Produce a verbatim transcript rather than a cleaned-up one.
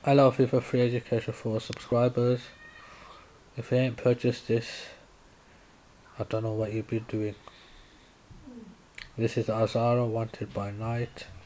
Hello FIFA Free Education for subscribers. If you ain't purchased this, I don't know what you've been doing. This is Azzaro, Wanted by Night.